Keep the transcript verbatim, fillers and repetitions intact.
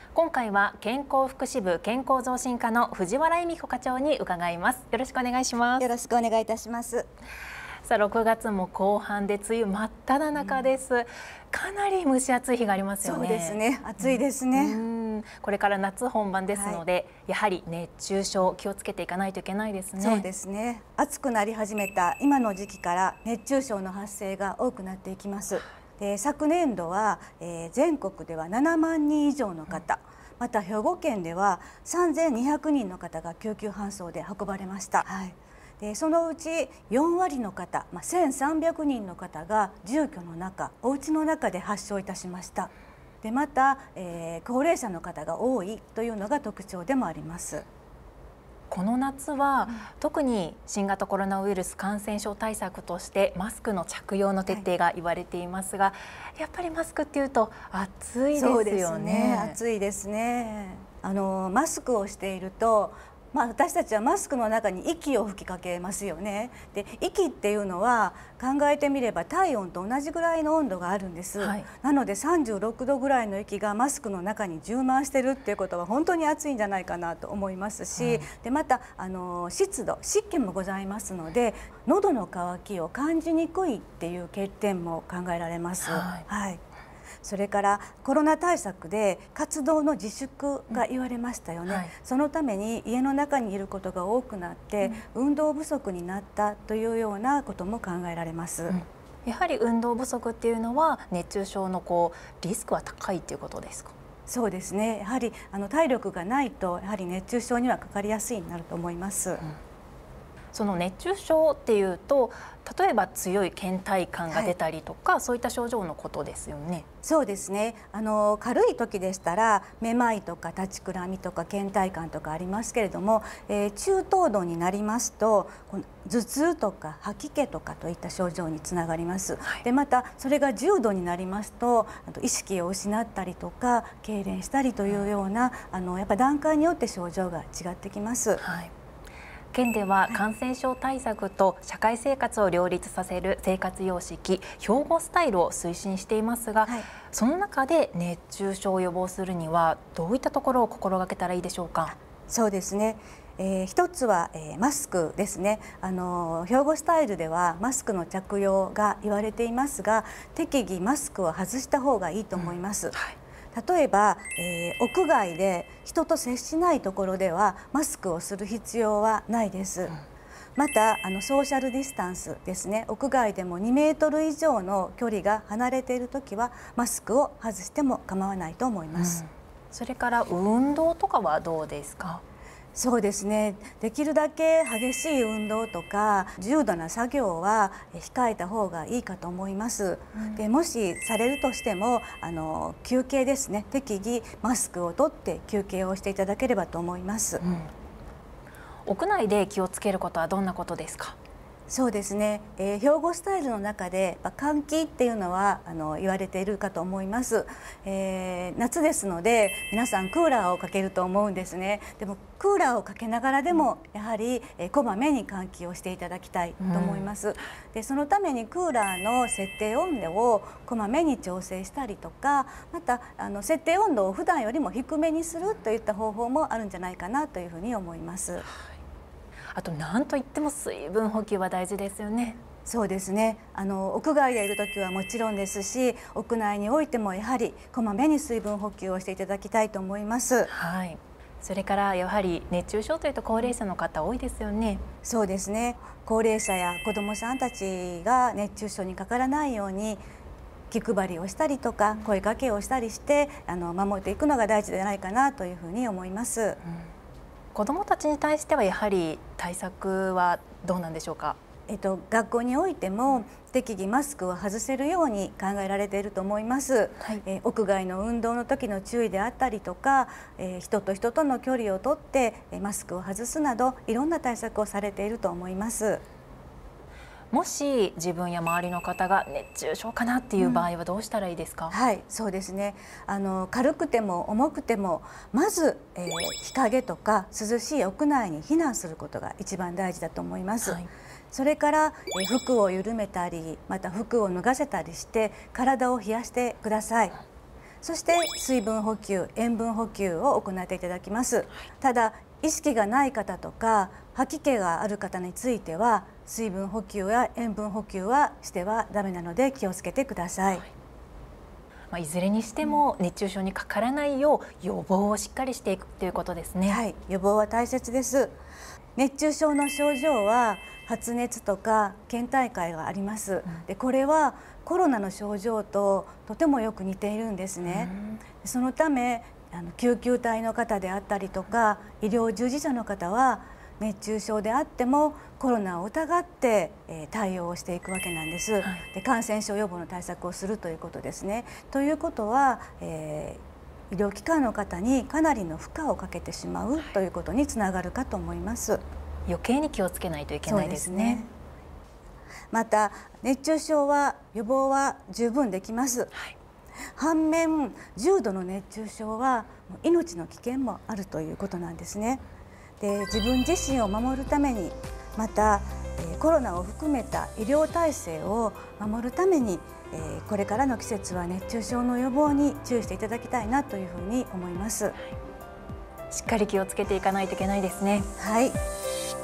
今回は健康福祉部健康増進課の藤原恵美子課長に伺います。よろしくお願いします。 よろしくお願いいたします。 さあろくがつも後半で梅雨真っ只中です、うん、かなり蒸し暑い日がありますよね。 そうですね、暑いですね、うんうんこれから夏本番ですので、はい、やはり熱中症気をつけていかないといけないですね。 そうですね、暑くなり始めた今の時期から熱中症の発生が多くなっていきます。で昨年度は、えー、全国ではななまんにん以上の方、うん、また兵庫県ではさんぜんにひゃくにんの方が救急搬送で運ばれました。はい、でそのうちよんわりの方、まあ、せんさんびゃくにんの方が住居の中、お家の中で発症いたしました。でまた、えー、高齢者の方が多いというのが特徴でもあります。 この夏は、うん、特に新型コロナウイルス感染症対策としてマスクの着用の徹底が言われていますが、はい、やっぱりマスクっていうと暑いですよね。 そうですね、暑いですね。あのマスクをしていると、まあ、私たちはマスクの中に息を吹きかけますよね。で息っていうのは考えてみれば体温と同じぐらいの温度があるんです、はい、なのでさんじゅうろくどぐらいの息がマスクの中に充満してるっていうことは本当に暑いんじゃないかなと思いますし、うん、でまたあの湿度湿気もございますので喉の渇きを感じにくいっていう欠点も考えられます。はい、はい、それからコロナ対策で活動の自粛が言われましたよね、はい、そのために家の中にいることが多くなって、うん、運動不足になったというようなことも考えられます、うん、 やはり運動不足っていうのは熱中症のこうリスクは高いということですか？ そうですね、やはりあの体力がないとやはり熱中症にはかかりやすいになると思います、うん、 その熱中症っていうと例えば強い倦怠感が出たりとか、はい、そういった症状のことですよね。 そうですね、あの軽い時でしたらめまいとか立ちくらみとか倦怠感とかありますけれども、えー、中等度になりますとこの頭痛とか吐き気とかといった症状につながります、はい、でまたそれが重度になりますとあと意識を失ったりとか痙攣したりというような、うん、あのやっぱ段階によって症状が違ってきます。はい、 県では感染症対策と社会生活を両立させる生活様式兵庫スタイルを推進していますが、はい、その中で熱中症を予防するにはどういったところを心がけたらいいでしょうか？ そうですね、えー、一つは、えー、マスクですね。あの兵庫スタイルではマスクの着用が言われていますが、適宜マスクを外した方がいいと思います。うん、はい、例えば、えー、屋外で人と接しないところではマスクをする必要はないです。うん、またあのソーシャルディスタンスですね、屋外でもにメートル以上の距離が離れているときはマスクを外しても構わないと思います。うん、 それから運動とかはどうですか？ そうですね、できるだけ激しい運動とか重度な作業は控えた方がいいかと思います。うん、でもしされるとしてもあの休憩ですね、適宜マスクを取って休憩をしていただければと思います。うん、 屋内で気をつけることはどんなことですか？ そうですね、えー、兵庫スタイルの中で換気っていうのはあの言われているかと思います。えー、夏ですので皆さんクーラーをかけると思うんですね。でもクーラーをかけながらでもやはり、えー、こまめに換気をしていただきたいと思います。うん、でそのためにクーラーの設定温度をこまめに調整したりとか、またあの設定温度を普段よりも低めにするといった方法もあるんじゃないかなというふうに思います。 あと何といっても水分補給は大事ですよね。 そうですね、あの屋外でいる時はもちろんですし、屋内においてもやはりこまめに水分補給をしていただきたいと思います。 はい、それからやはり熱中症というと高齢者の方多いですよね。 そうですね、高齢者や子どもさんたちが熱中症にかからないように気配りをしたりとか声かけをしたりしてあの守っていくのが大事じゃないかなというふうに思います。うん、 子どもたちに対してはやはり対策はどうなんでしょうか？ えっと、学校においても適宜マスクを外せるように考えられていると思います。はい、え屋外の運動の時の注意であったりとか、え人と人との距離をとってマスクを外すなどいろんな対策をされていると思います。 もし自分や周りの方が熱中症かなっていう場合はどうしたらいいですか？うん、 はい、そうですね。あの軽くても重くてもまず、えー、日陰とか涼しい屋内に避難することが一番大事だと思います。はい、それから、えー、服を緩めたりまた服を脱がせたりして体を冷やしてください。 そして水分補給、塩分補給を行っていただきます。ただ意識がない方とか吐き気がある方については水分補給や塩分補給はしてはダメなので気をつけてください。はい、 まあ、いずれにしても熱中症にかからないよう予防をしっかりしていくということですね。 はい、予防は大切です。熱中症の症状は発熱とか倦怠感があります。で、これはコロナの症状ととてもよく似ているんですね。そのためあの救急隊の方であったりとか医療従事者の方は熱中症であってもコロナを疑って、えー、対応をしていくわけなんです。はい、で、感染症予防の対策をするということですね。ということは、えー、医療機関の方にかなりの負荷をかけてしまうということにつながるかと思います。 余計に気をつけないといけないですね。そうですね。 また熱中症は予防は十分できます。はい、反面重度の熱中症は命の危険もあるということなんですね。で、自分自身を守るために、またコロナを含めた医療体制を守るために、これからの季節は熱中症の予防に注意していただきたいなというふうに思います。 しっかり気をつけていかないといけないですね。 はい。